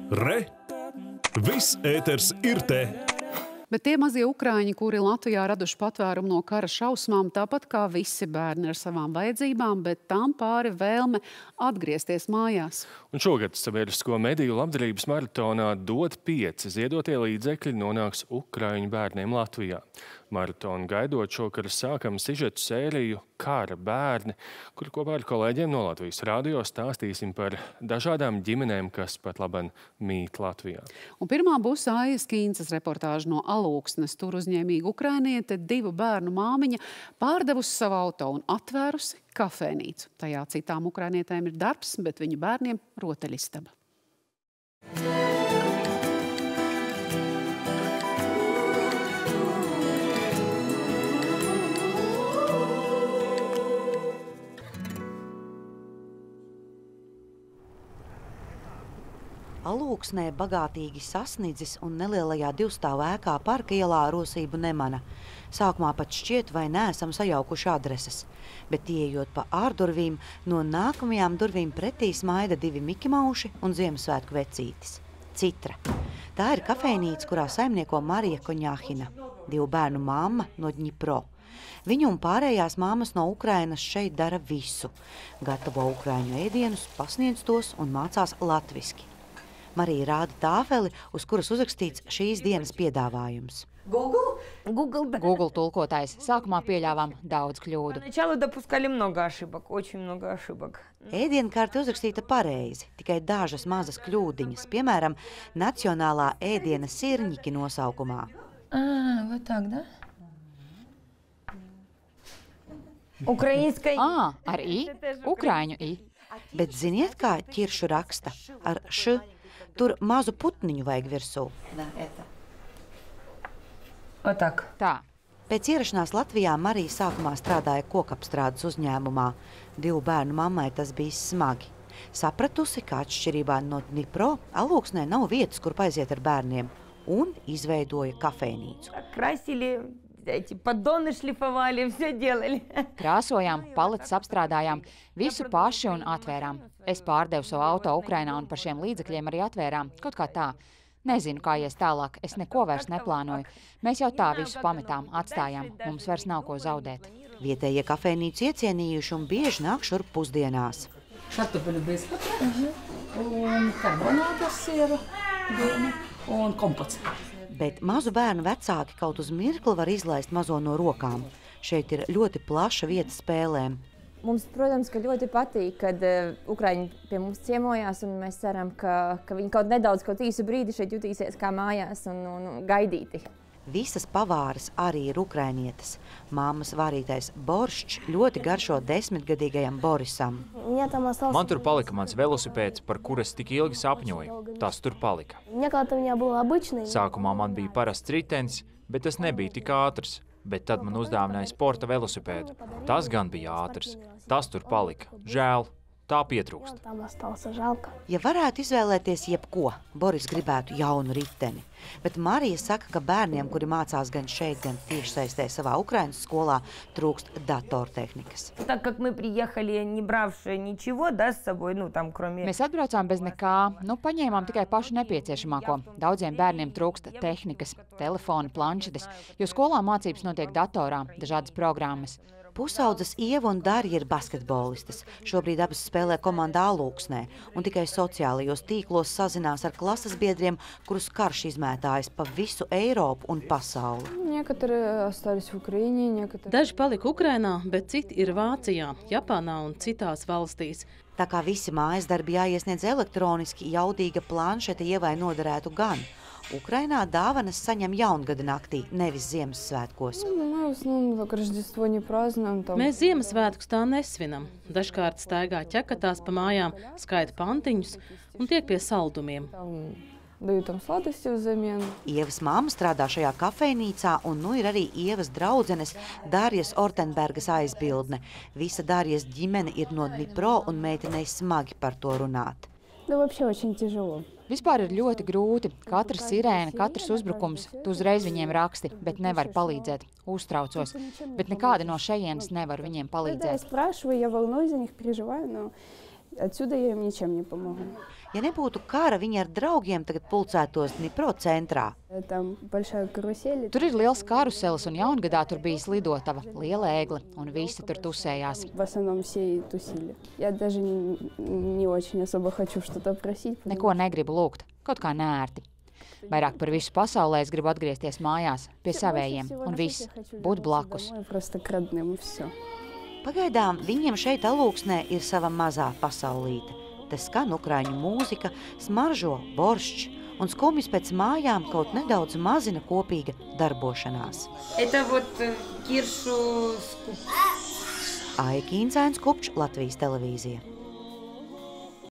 Re! Viss ēters ir te! Bet tie mazie ukraiņi, kuri Latvijā raduši patvērumu no kara šausmām, tāpat kā visi bērni ar savām vajadzībām, bet tam pāri vēlme atgriezties mājās. Un šogad sabiedrisko mediju labdarības maratonā Dod 5 ziedotie līdzekļi nonāks ukraiņu bērniem Latvijā. Maratonu gaidot, šokar sākam sižetu sēriju Kara bērni, kur kopā ar kolēģiem no Latvijas radio stāstīsim par dažādām ģimenēm, kas pat laban mīt Latvijā. Un pirmā būs Aijas Kīncas reportāža no Alūksnes. Tur uzņēmīga ukrainiete, 2 bērnu māmiņa, pārdevusi savu auto un atvērusi kafēnīcu. Tajā citām ukrainietēm ir darbs, bet viņu bērniem rotaļistaba. Alūksnē bagātīgi sasnidzis un nelielajā 2-stāvu ēkā Parka ielā rosību nemana. Sākumā pat šķiet, vai neesam sajaukuši adreses. Bet ieejot pa ārdurvīm, no nākamajām durvīm pretī smaida 2 Mikimauši un Ziemassvētku vecītis. Citra. Tā ir kafejnīca, kurā saimnieko Marija Koņahina, 2 bērnu mamma no Dņipro. Viņa un pārējās māmas no Ukrainas šeit dara visu. Gatavo ukraiņu ēdienus, pasniedz tos un mācās latviski. Marija rāda tāfeli, uz kuras uzrakstīts šīs dienas piedāvājums. Google tulkotājs. Sākumā pieļāvām daudz kļūdu. Ēdienkarte uzrakstīta pareizi, tikai dažas mazas kļūdiņas, piemēram, nacionālā ēdiena sirņiki nosaukumā. Вот так, да? Ar I? Ukraiņu I. Bet ziniet, kā ķiršu raksta? Ar š. Tur mazu putniņu vajag virsū. Tā. Pēc ierašanās Latvijā Marija sākumā strādāja kokapstrādes uzņēmumā. 2 bērnu mammai tas bija smagi. Sapratusi, ka atšķirībā no Dņipro, Alūksnē nav vietas, kur aiziet ar bērniem, un izveidoja kafejnīcu. Krāsojām, paletes apstrādājām, visu paši un atvērām. Es pārdevu savu auto Ukrainā un par šiem līdzekļiem arī atvērām. Kaut kā tā. Nezinu, kā ies tālāk. Es neko vairs neplānoju. Mēs jau tā visu pametām, atstājām. Mums vairs nav ko zaudēt. Vietējie kafejnīcu iecienījuši un bieži nāk šurp pusdienās. Kartupeļu bezpatra un karbonātas siera un kompots. Bet mazu bērnu vecāki kaut uz mirkli var izlaist mazo no rokām. Šeit ir ļoti plaša vieta spēlēm. Mums, protams, ka ļoti patīk, kad ukraiņi pie mums ciemojās, un mēs ceram, ka viņi kaut nedaudz, kaut īsu brīdi šeit jutīsies kā mājās un gaidīti. Visas pavāras arī ir ukrainietes. Māmas varītais borščs ļoti garšo 10-gadīgajam Borisam. Man tur palika mans velosipēds, par kur es tik ilgi sapņoju. Tas tur palika. Sākumā man bija parasts ritenis, bet tas nebija tik ātrs. Bet tad man uzdāvināja sporta velosipēdu. Tas gan bija ātrs. Tas tur palika. Žēl. Tā pietrūkst. Ja varētu izvēlēties jebko, Boris gribētu jaunu riteni. Bet Marija saka, ka bērniem, kuri mācās gan šeit, gan tiešsaistē savā Ukrainas skolā, trūkst datortehnikas. Mēs atbraucām bez nekā, paņēmām tikai pašu nepieciešamāko. Daudziem bērniem trūkst tehnikas, telefoni, planšetes, jo skolā mācības notiek datorā, dažādas programmas. Pusaudzes Ieva un Darja ir basketbolistes. Šobrīd abas spēlē komandā Alūksnē un tikai sociālajos tīklos sazinās ar klases biedriem, kurus karš izmētājas pa visu Eiropu un pasauli. Daži palika Ukrainā, bet citi ir Vācijā, Japānā un citās valstīs. Tā kā visi mājas darbi jāiesniedz elektroniski, jaudīga planšete Ievai noderētu gan. Ukrainā dāvanas saņem jaungada naktī, nevis Ziemassvētkos. Mēs Ziemassvētkus tā nesvinam. Dažkārt staigā ķekatās pa mājām, skaita pantiņus un tiek pie saldumiem. Ievas mamma strādā šajā kafejnīcā, un nu ir arī Ievas draudzenes Darjas Ortenbergas aizbildne. Visa Darjas ģimene ir no Dņipro, un meitenei smagi par to runāt. Vispār ir ļoti grūti. Katra sirēna, katrs uzbrukums, tu uzreiz viņiem raksti, bet nevar palīdzēt. Uztraucos, bet nekāda no šejienes nevar viņiem palīdzēt. Отсюда я им ничем не помогу. Ja nebūtu kara, viņi ar draugiem tagad pulcētos Dnipro centrā. Там большая карусель. Tur ir liels karuselis un jaungadā tur bijis lidotava, liela ēgle, un visi tur tusējās. В основном все и тусили. Я даже не очень особо хочу что-то просить. Neko negribu lūgt, kaut kā neērti. Vairāk par visu pasaulē es gribu atgriezties mājās, pie savējiem, un viss, būt blakus. Pagaidām viņiem šeit Alūksnē ir sava mazā pasaulīte. Te skan ukraiņu mūzika, smaržo boršķs un skumjas pēc mājām kaut nedaudz mazina kopīga darbošanās. Aija Kīncēns Kupčs, Latvijas televīzija.